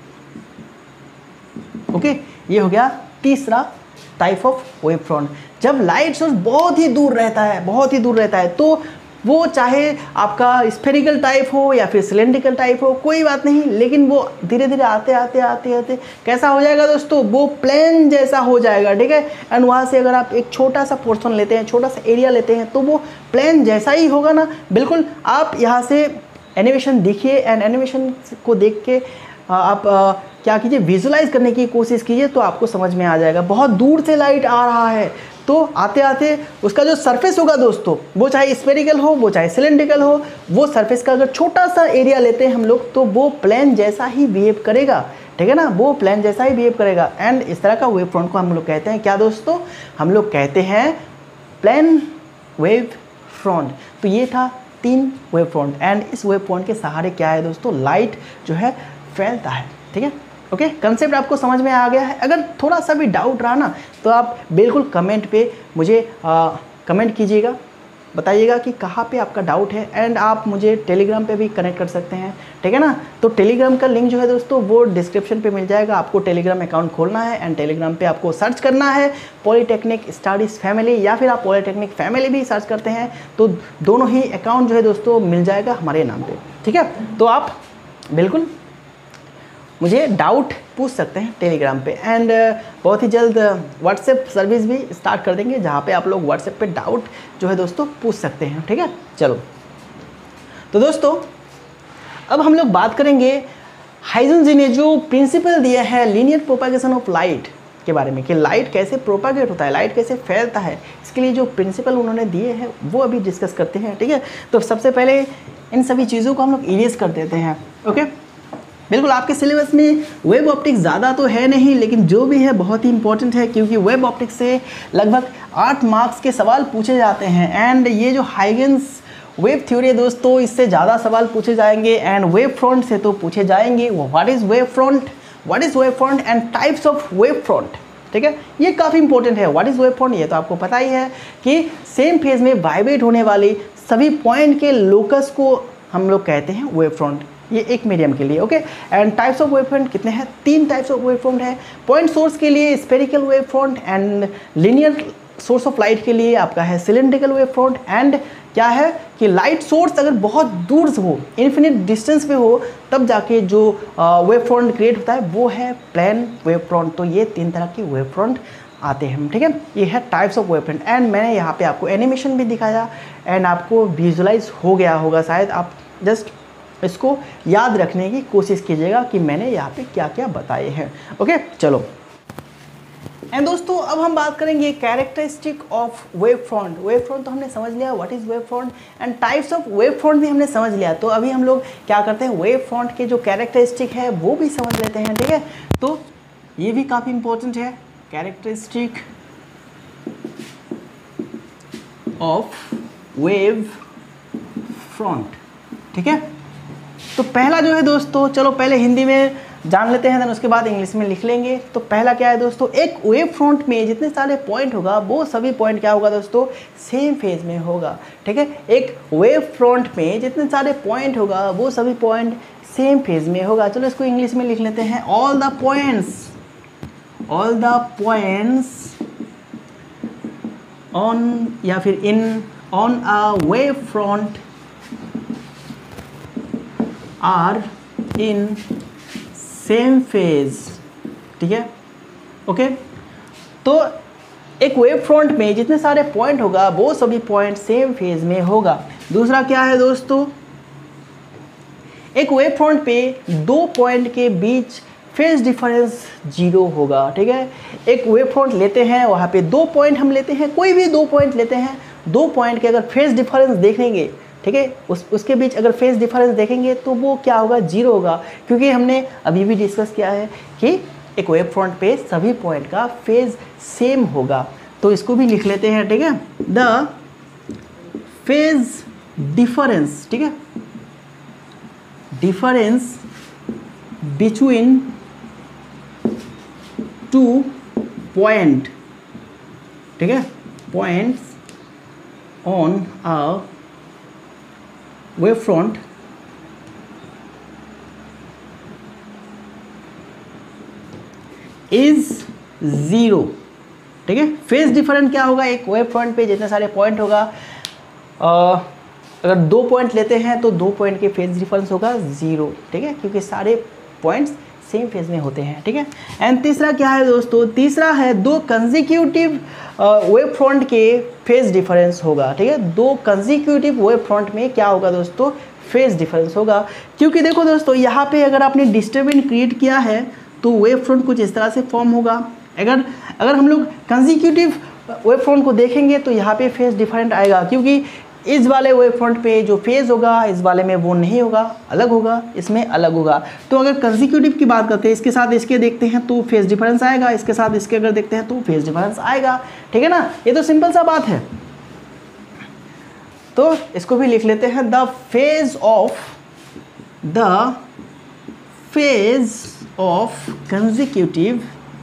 okay. ये हो गया तीसरा टाइप ऑफ वेव फ्रंट। जब लाइट सोर्स बहुत ही दूर रहता है, बहुत ही दूर रहता है, तो वो चाहे आपका स्फेरिकल टाइप हो या फिर सिलेंड्रिकल टाइप हो, कोई बात नहीं, लेकिन वो धीरे धीरे आते आते आते आते कैसा हो जाएगा दोस्तों, वो प्लेन जैसा हो जाएगा, ठीक है। एंड वहाँ से अगर आप एक छोटा सा पोर्शन लेते हैं, छोटा सा एरिया लेते हैं, तो वो प्लेन जैसा ही होगा ना, बिल्कुल। आप यहाँ से एनिमेशन देखिए एंड एनिमेशन को देख के आप आ, क्या कीजिए, विजुलाइज करने की कोशिश कीजिए, तो आपको समझ में आ जाएगा। बहुत दूर से लाइट आ रहा है, तो आते आते उसका जो सरफेस होगा दोस्तों, वो चाहे स्फेरिकल हो, वो चाहे सिलेंड्रिकल हो, वो सरफेस का अगर छोटा सा एरिया लेते हैं हम लोग, तो वो प्लेन जैसा ही बिहेव करेगा, ठीक है ना, वो प्लेन जैसा ही बिहेव करेगा। एंड इस तरह का वेव फ्रंट को हम लोग कहते हैं क्या दोस्तों, हम लोग कहते हैं प्लेन वेव फ्रंट। तो ये था तीन वेव फ्रंट एंड इस वेव फ्रंट के सहारे क्या है दोस्तों, लाइट जो है फैलता है, ठीक है, ओके। कंसेप्ट आपको समझ में आ गया है। अगर थोड़ा सा भी डाउट रहा ना तो आप बिल्कुल कमेंट पे मुझे आ, कमेंट कीजिएगा, बताइएगा कि कहाँ पे आपका डाउट है। एंड आप मुझे टेलीग्राम पे भी कनेक्ट कर सकते हैं, ठीक है ना। तो टेलीग्राम का लिंक जो है दोस्तों वो डिस्क्रिप्शन पे मिल जाएगा। आपको टेलीग्राम अकाउंट खोलना है एंड टेलीग्राम पे आपको सर्च करना है पॉलीटेक्निक स्टडीज़ फैमिली, या फिर आप पॉलीटेक्निक फैमिली भी सर्च करते हैं तो दोनों ही अकाउंट जो है दोस्तों मिल जाएगा हमारे नाम पर, ठीक है। तो आप बिल्कुल मुझे डाउट पूछ सकते हैं टेलीग्राम पे। एंड बहुत ही जल्द व्हाट्सएप सर्विस भी स्टार्ट कर देंगे, जहाँ पे आप लोग व्हाट्सएप पे डाउट जो है दोस्तों पूछ सकते हैं, ठीक है। चलो तो दोस्तों अब हम लोग बात करेंगे हाइजेंस जी ने जो प्रिंसिपल दिया है लीनियर प्रोपागेशन ऑफ लाइट के बारे में, कि लाइट कैसे प्रोपागेट होता है, लाइट कैसे फैलता है। इसके लिए जो प्रिंसिपल उन्होंने दिए हैं वो अभी डिस्कस करते हैं, ठीक है। तो सबसे पहले इन सभी चीज़ों को हम लोग इरेज कर देते हैं, ओके। बिल्कुल आपके सिलेबस में वेब ऑप्टिक्स ज़्यादा तो है नहीं, लेकिन जो भी है बहुत ही इंपॉर्टेंट है, क्योंकि वेब ऑप्टिक्स से लगभग आठ मार्क्स के सवाल पूछे जाते हैं। एंड ये जो हाइगेंस वेब थ्योरी है दोस्तों, इससे ज़्यादा सवाल पूछे जाएंगे एंड वेब फ्रंट से तो पूछे जाएंगे। What is wave front, what is wave front and types of wave front, ठीक है, ये काफ़ी इंपॉर्टेंट है। व्हाट इज़ वेव फ्रंट, ये तो आपको पता ही है कि सेम फेज में वाइब्रेट होने वाली सभी पॉइंट के लोकस को हम लोग कहते हैं वेव फ्रंट, ये एक मीडियम के लिए, okay. And types of wave front कितने हैं, तीन टाइप्स ऑफ वेव फ्रंट है। पॉइंट सोर्स के लिए spherical wave front and linear source of light के लिए आपका है सिलेंड्रिकल वेव फ्रंट। एंड क्या है कि लाइट सोर्स अगर बहुत दूर से हो, इन्फिनिट डिस्टेंस पे हो, तब जाके जो वेव फ्रंट क्रिएट होता है वो है प्लेन वेव फ्रंट। तो ये तीन तरह की वेव फ्रंट आते हैं, ठीक है। ये है types of wave front. And मैंने यहाँ पे आपको एनिमेशन भी दिखाया एंड आपको विजुलाइज हो गया होगा शायद। आप जस्ट इसको याद रखने की कोशिश कीजिएगा कि मैंने यहाँ पे क्या क्या बताए हैं, ओके। चलो एंड दोस्तों अब हम बात करेंगे characteristic of wave front. Wave front तो हमने समझ लिया what is wave front, and types of wave front भी हमने समझ लिया। तो अभी हम लोग क्या करते हैं, वेव फ्रंट के जो कैरेक्टरिस्टिक है वो भी समझ लेते हैं, ठीक है। तो ये भी काफ़ी इंपॉर्टेंट है, कैरेक्टरिस्टिक ऑफ वेव फ्रंट, ठीक है। तो पहला जो है दोस्तों, चलो पहले हिंदी में जान लेते हैं, देन उसके बाद इंग्लिश में लिख लेंगे। तो पहला क्या है दोस्तों, एक वेव फ्रंट में जितने सारे पॉइंट होगा वो सभी पॉइंट क्या होगा दोस्तों, सेम फेज में होगा, ठीक है। एक वेव फ्रंट में जितने सारे पॉइंट होगा वो सभी पॉइंट सेम फेज में होगा। चलो इसको इंग्लिश में लिख लेते हैं, all the points all the points on या फिर in on a wave front are in same phase, ठीक है, ओके। तो एक वेव फ्रंट में जितने सारे पॉइंट होगा वो सभी पॉइंट सेम फेज में होगा। दूसरा क्या है दोस्तों, एक वेव फ्रंट पे दो पॉइंट के बीच फेज डिफरेंस जीरो होगा, ठीक है। एक वेव फ्रंट लेते हैं, वहाँ पे दो पॉइंट हम लेते हैं, कोई भी दो पॉइंट लेते हैं, दो पॉइंट के अगर फेज डिफरेंस देखेंगे, ठीक है, उस उसके बीच अगर फेज डिफरेंस देखेंगे तो वो क्या होगा, जीरो होगा, क्योंकि हमने अभी भी डिस्कस किया है कि एक वेव फ्रंट पे सभी पॉइंट का फेज सेम होगा। तो इसको भी लिख लेते हैं, ठीक है, द फेज डिफरेंस, ठीक है, डिफरेंस बिटवीन टू पॉइंट, ठीक है, points on a wave front is zero, ठीक है। फेज डिफरेंस क्या होगा, एक वेव फ्रंट पे जितने सारे पॉइंट होगा, आ, अगर दो पॉइंट लेते हैं तो दो पॉइंट के फेज डिफरेंस होगा ज़ीरो, ठीक है, क्योंकि सारे पॉइंट्स सेम फेज में होते हैं, ठीक है। एंड तीसरा क्या है दोस्तों, तीसरा है दो कंसेक्यूटिव वेव फ्रंट के फेज डिफरेंस होगा, ठीक है। दो कंसेक्यूटिव वेव फ्रंट में क्या होगा दोस्तों, फेज डिफरेंस होगा, क्योंकि देखो दोस्तों यहाँ पे अगर आपने डिस्टर्बेंस क्रिएट किया है तो वेव फ्रंट कुछ इस तरह से फॉर्म होगा। अगर अगर हम लोग कंसेक्यूटिव वेव फ्रंट को देखेंगे तो यहाँ पे फेज डिफरेंट आएगा, क्योंकि इस वाले वेव फ्रंट पे जो फेज होगा इस वाले में वो नहीं होगा, अलग होगा, इसमें अलग होगा। तो अगर कंसेक्यूटिव की बात करते हैं, इसके साथ इसके देखते हैं तो फेज डिफरेंस आएगा, इसके साथ इसके अगर देखते हैं तो फेज डिफरेंस आएगा, ठीक है ना। ये तो सिंपल सा बात है। तो इसको भी लिख लेते हैं, the phase of the phase of consecutive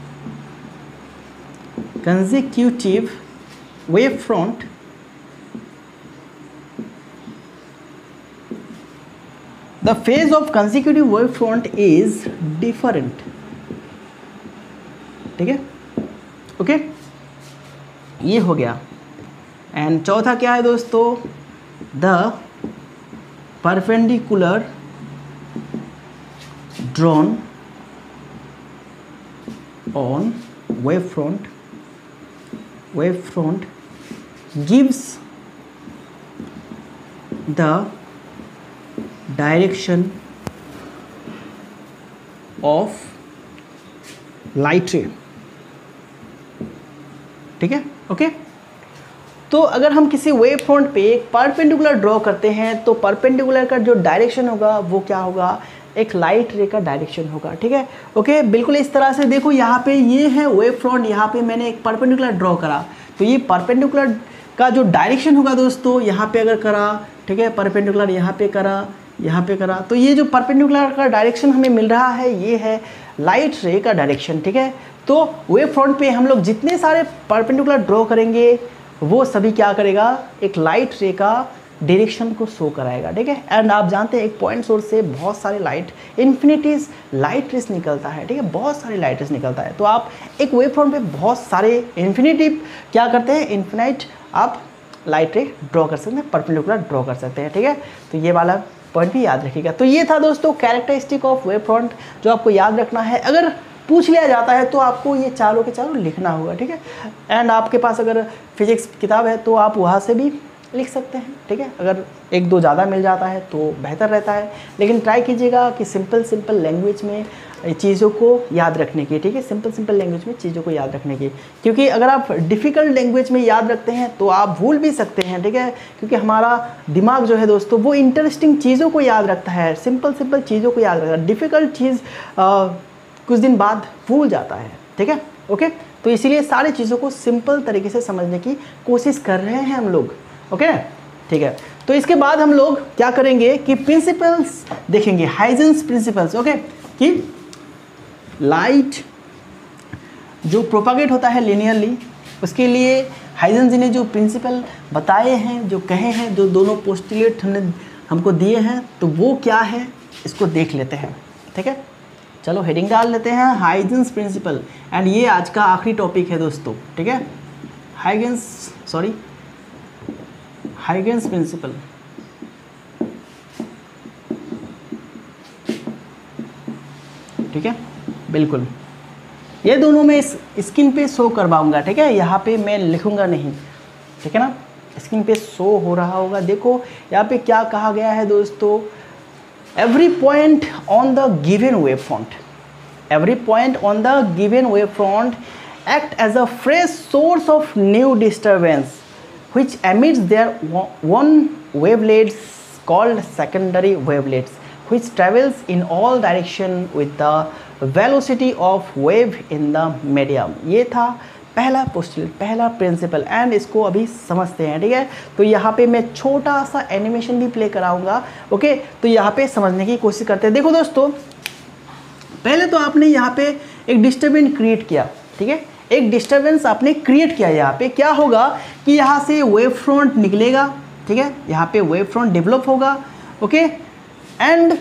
consecutive wave front The phase of consecutive wave front is different, ठीक है, ओके, ये हो गया। एंड चौथा क्या है दोस्तों, the perpendicular drawn on wave front wave front gives the direction of light ray, ठीक है, ओके। तो अगर हम किसी वेव फ्रंट पे एक परपेंडिकुलर ड्रॉ करते हैं तो परपेंडिकुलर का जो डायरेक्शन होगा वो क्या होगा, एक लाइट रे का डायरेक्शन होगा, ठीक है, ओके। बिल्कुल इस तरह से देखो, यहाँ पे ये है वेव फ्रंट, यहाँ पे मैंने एक परपेंडिकुलर ड्रॉ करा, तो ये परपेंडिकुलर का जो डायरेक्शन होगा दोस्तों, यहाँ पे अगर करा, ठीक है, परपेंडिकुलर यहाँ पे करा, यहाँ पे करा, तो ये जो परपेंडिकुलर का डायरेक्शन हमें मिल रहा है ये है लाइट रे का डायरेक्शन, ठीक है। तो वेव फ्रंट पे हम लोग जितने सारे परपेंडिकुलर ड्रॉ करेंगे वो सभी क्या करेगा, एक लाइट रे का डायरेक्शन को शो कराएगा, ठीक है। एंड आप जानते हैं एक पॉइंट सोर्स से बहुत सारे लाइट इन्फिनिटीज लाइट रेस निकलता है, ठीक है, बहुत सारे लाइट रेस निकलता है। तो आप एक वेव फ्रंट पे बहुत सारे इन्फिनिटिव क्या करते हैं, इन्फिनाइट आप लाइट रे ड्रॉ कर सकते हैं, परपेंडिकुलर ड्रॉ कर सकते हैं, ठीक है। तो ये वाला पॉइंट भी याद रखिएगा। तो ये था दोस्तों कैरेक्टरिस्टिक ऑफ वेव फ्रंट, जो आपको याद रखना है। अगर पूछ लिया जाता है तो आपको ये चारों के चारों लिखना होगा, ठीक है। एंड आपके पास अगर फिजिक्स किताब है तो आप वहाँ से भी लिख सकते हैं, ठीक है। अगर एक दो ज़्यादा मिल जाता है तो बेहतर रहता है, लेकिन ट्राई कीजिएगा कि सिंपल सिंपल लैंग्वेज में चीज़ों को याद रखने की, ठीक है। सिंपल सिंपल लैंग्वेज में चीज़ों को याद रखने की, क्योंकि अगर आप डिफ़िकल्ट लैंग्वेज में याद रखते हैं तो आप भूल भी सकते हैं, ठीक है। क्योंकि हमारा दिमाग जो है दोस्तों वो इंटरेस्टिंग चीज़ों को याद रखता है, सिंपल सिंपल चीज़ों को याद रखता है। डिफ़िकल्ट चीज़ कुछ दिन बाद भूल जाता है, ठीक है। ओके, तो इसीलिए सारी चीज़ों को सिंपल तरीके से समझने की कोशिश कर रहे हैं हम लोग, ओके, ठीक है। तो इसके बाद हम लोग क्या करेंगे कि प्रिंसिपल्स देखेंगे, हाइजेंस प्रिंसिपल्स, ओके, कि लाइट जो प्रोपागेट होता है लिनियरली, उसके लिए हाइजेंस ने जो प्रिंसिपल बताए हैं, जो कहे हैं, जो दोनों पोस्टुलेट हमने हमको दिए हैं, तो वो क्या है इसको देख लेते हैं, ठीक है। चलो हेडिंग डाल लेते हैं, हाइजेंस प्रिंसिपल, एंड ये आज का आखिरी टॉपिक है दोस्तों, ठीक है। हाइजेंस सॉरी हाइजेंस प्रिंसिपल, ठीक है, बिल्कुल। ये दोनों मैं इस स्क्रीन पे शो करवाऊंगा, ठीक है। यहाँ पे मैं लिखूंगा नहीं, ठीक है ना, स्क्रीन पे शो हो रहा होगा। देखो यहाँ पे क्या कहा गया है दोस्तों, every point on the given wavefront every point on the given wavefront act as a fresh source of new disturbance which emits their one wavelets called secondary wavelets which travels in all direction with the velocity of wave in the medium। ये था पहला postulate, पहला principal, and इसको अभी समझते हैं, ठीक है। तो यहाँ पे मैं छोटा सा एनिमेशन भी प्ले कराऊंगा, ओके। तो यहाँ पे समझने की कोशिश करते हैं। देखो दोस्तों, पहले तो आपने यहाँ पे एक डिस्टर्बेंस क्रिएट किया, ठीक है, एक डिस्टर्बेंस आपने क्रिएट किया। यहाँ पे क्या होगा कि यहाँ से वेव फ्रंट निकलेगा, ठीक है, यहाँ पे वेव फ्रंट डेवलप होगा, ओके। एंड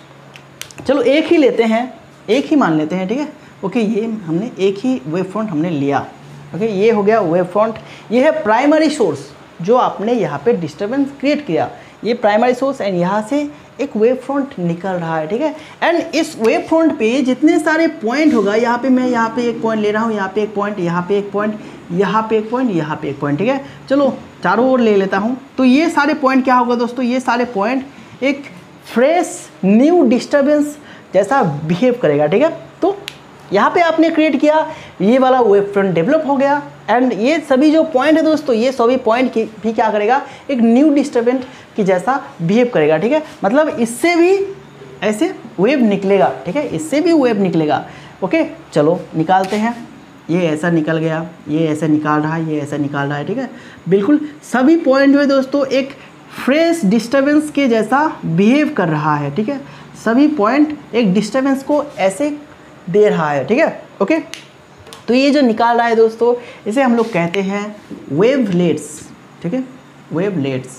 चलो एक ही लेते हैं, एक ही मान लेते हैं, ठीक है, ओके। ये हमने एक ही वेव फ्रंट हमने लिया, ओके। ये हो गया वेव फ्रंट, ये है प्राइमरी सोर्स जो आपने यहाँ पे डिस्टर्बेंस क्रिएट किया, ये प्राइमरी सोर्स, एंड यहाँ से एक वेव फ्रंट निकल रहा है, ठीक है। एंड इस वेव फ्रंट पे जितने सारे पॉइंट होगा, यहाँ पे मैं यहाँ पे एक पॉइंट ले रहा हूँ, यहाँ पे एक पॉइंट, यहाँ पे एक पॉइंट, यहाँ पे एक पॉइंट, यहाँ पे एक पॉइंट, ठीक है। चलो चारों ओर ले लेता हूँ। तो ये सारे पॉइंट क्या होगा दोस्तों, ये सारे पॉइंट एक फ्रेश न्यू डिस्टर्बेंस जैसा बिहेव करेगा, ठीक है। तो यहाँ पे आपने क्रिएट किया, ये वाला वेव फ्रंट डेवलप हो गया, एंड ये सभी जो पॉइंट है दोस्तों, ये सभी पॉइंट की भी क्या करेगा, एक न्यू डिस्टर्बेंस की जैसा बिहेव करेगा, ठीक है। मतलब इससे भी ऐसे वेव निकलेगा, ठीक है, इससे भी वेव निकलेगा, ओके। चलो निकालते हैं, ये ऐसा निकल गया, ये ऐसा निकाल रहा है, ये ऐसा निकाल रहा है, ठीक है। बिल्कुल सभी पॉइंट जो है दोस्तों एक फ्रेश डिस्टर्बेंस के जैसा बिहेव कर रहा है, ठीक है। सभी पॉइंट एक डिस्टर्बेंस को ऐसे दे रहा है, ठीक है, ओके। तो ये जो निकाल रहा है दोस्तों, इसे हम लोग कहते हैं वेवलेट्स, ठीक है, वेवलेट्स,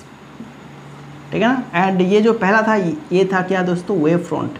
ठीक है ना। एंड ये जो पहला था, ये था क्या दोस्तों, वेव फ्रंट,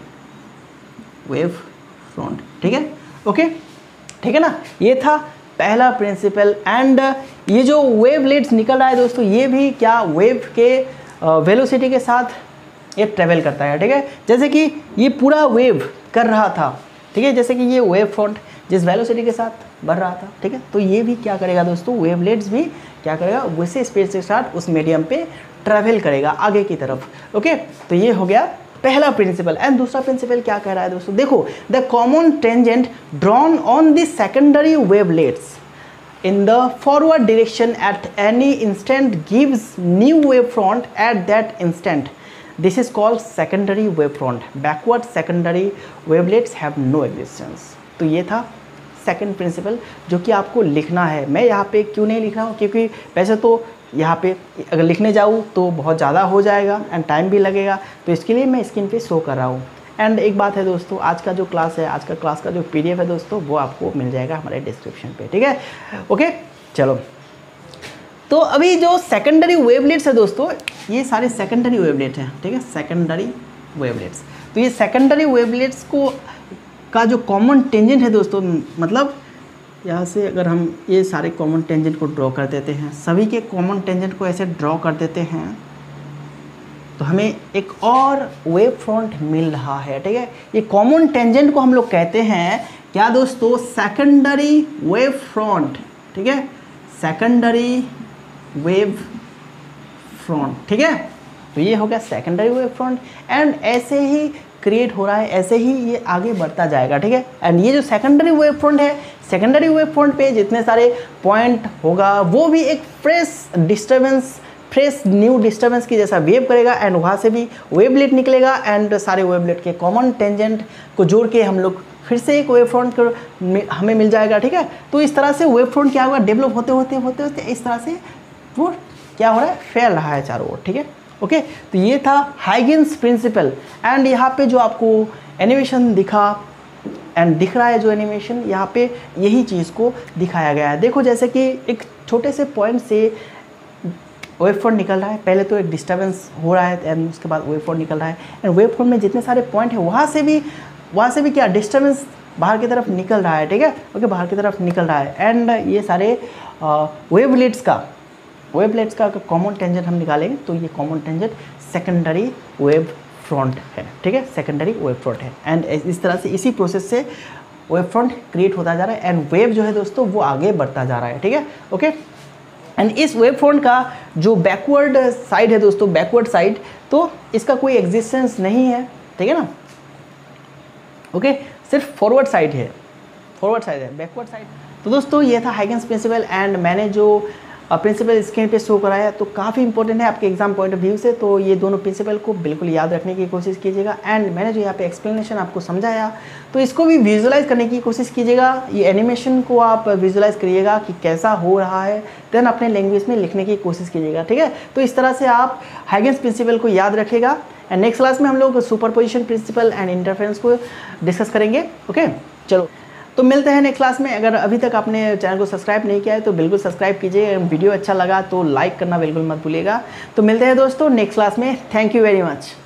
वेव फ्रंट, ठीक है, ओके, ठीक है ना। ये था पहला प्रिंसिपल, एंड ये जो वेवलेट्स निकल रहा है दोस्तों, ये भी क्या वेव के वेलोसिटी के साथ ये ट्रेवल करता है, ठीक है। जैसे कि ये पूरा वेव कर रहा था, ठीक है, जैसे कि ये वेव फ्रंट जिस वेलोसिटी के साथ बढ़ रहा था, ठीक है। तो ये भी क्या करेगा दोस्तों, वेवलेट्स भी क्या करेगा, वैसे स्पीड के साथ उस मीडियम पे ट्रैवल करेगा आगे की तरफ, ओके। तो ये हो गया पहला प्रिंसिपल। एंड दूसरा प्रिंसिपल क्या कह रहा है दोस्तों, देखो, the common tangent drawn on the secondary wavelets in the forward direction at any instant gives new wavefront at that instant. This is called secondary wavefront. Backward secondary wavelets have no existence. तो ये था second principal जो कि आपको लिखना है। मैं यहाँ पे क्यों नहीं लिख रहा हूँ, क्योंकि वैसे तो यहाँ पे अगर लिखने जाऊँ तो बहुत ज़्यादा हो जाएगा एंड टाइम भी लगेगा, तो इसके लिए मैं स्क्रीन पे शो कर रहा हूँ। एंड एक बात है दोस्तों, आज का जो क्लास है, आज का क्लास का जो पीडीएफ है दोस्तों, वो आपको मिल जाएगा हमारे डिस्क्रिप्शन पे, ठीक है, ओके। चलो, तो अभी जो सेकेंडरी वेवलेट्स है दोस्तों, ये सारे सेकेंडरी वेवलेट हैं, ठीक है, सेकेंडरी वेवलेट्स। तो ये सेकेंडरी वेवलेट्स को का जो कॉमन टेंजेंट है दोस्तों, मतलब यहाँ से अगर हम ये सारे कॉमन टेंजेंट को ड्रॉ कर देते हैं, सभी के कॉमन टेंजेंट को ऐसे ड्रॉ कर देते हैं, तो हमें एक और वेव फ्रंट मिल रहा है, ठीक है। ये कॉमन टेंजेंट को हम लोग कहते हैं क्या दोस्तों, सेकेंडरी वेव फ्रंट, ठीक है, सेकेंडरी वेव फ्रंट, ठीक है। तो ये हो गया सेकेंडरी वेव फ्रंट एंड ऐसे ही क्रिएट हो रहा है, ऐसे ही ये आगे बढ़ता जाएगा, ठीक है। एंड ये जो सेकेंडरी वेव फ्रंट है, सेकेंडरी वेव फ्रंट पे जितने सारे पॉइंट होगा वो भी एक fresh disturbance, fresh new disturbance की जैसा वेव करेगा एंड वहाँ से भी वेवलेट निकलेगा एंड सारे वेवलेट के कॉमन टेंजेंट को जोड़ के हम लोग फिर से एक वेव फ्रंट हमें मिल जाएगा, ठीक है। तो इस तरह से वेव फ्रंट क्या होगा, डेवलप होते होते होते होते इस तरह से वो क्या हो रहा है, फैल रहा है चारों ओर, ठीक है। ओके, तो ये था हाइगेंस प्रिंसिपल एंड यहाँ पे जो आपको एनिमेशन दिखा एंड दिख रहा है, जो एनिमेशन यहाँ पे यही चीज़ को दिखाया गया है। देखो जैसे कि एक छोटे से पॉइंट से वेव फ्रंट निकल रहा है, पहले तो एक डिस्टर्बेंस हो रहा है एंड उसके बाद वेव फ्रंट निकल रहा है एंड वेव फ्रंट में जितने सारे पॉइंट हैं वहाँ से भी वहाँ से भी क्या डिस्टर्बेंस बाहर की तरफ निकल रहा है, ठीक है। ओके, बाहर की तरफ निकल रहा है एंड ये सारे वेवलेट्स का वेवलेट्स का कॉमन टेंजेंट हम निकालेंगे तो ये common tangent secondary wave front है, ठीक है, सेकेंडरी वेव फ्रंट है एंड इस तरह से इसी प्रोसेस से वेव फ्रंट क्रिएट होता जा रहा है एंड वेव जो है दोस्तों वो आगे बढ़ता जा रहा है, ठीक है। ओके, एंड इस वेव फ्रंट का जो बैकवर्ड साइड है दोस्तों, बैकवर्ड साइड, तो इसका कोई एग्जिस्टेंस नहीं है, ठीक है ना। ओके, सिर्फ फॉरवर्ड साइड है, फॉरवर्ड साइड है, बैकवर्ड साइड। तो दोस्तों ये था हाइगेंस प्रिंसिपल एंड मैंने जो प्रिंसिपल स्क्रीन पे शो कराया तो काफ़ी इंपॉर्टेंट है आपके एग्जाम पॉइंट ऑफ व्यू से, तो ये दोनों प्रिंसिपल को बिल्कुल याद रखने की कोशिश कीजिएगा एंड मैंने जो यहाँ पे एक्सप्लेनेशन आपको समझाया तो इसको भी विजुअलाइज करने की कोशिश कीजिएगा। ये एनिमेशन को आप विजुअलाइज करिएगा कि कैसा हो रहा है, देन अपने लैंग्वेज में लिखने की कोशिश कीजिएगा, ठीक है। तो इस तरह से आप हाइगेंस प्रिंसिपल को याद रखिएगा एंड नेक्स्ट क्लास में हम लोग सुपरपोजिशन प्रिंसिपल एंड इंटरफेरेंस को डिस्कस करेंगे। ओके, चलो तो मिलते हैं नेक्स्ट क्लास में। अगर अभी तक आपने चैनल को सब्सक्राइब नहीं किया है तो बिल्कुल सब्सक्राइब कीजिए, वीडियो अच्छा लगा तो लाइक करना बिल्कुल मत भूलिएगा। तो मिलते हैं दोस्तों नेक्स्ट क्लास में, थैंक यू वेरी मच।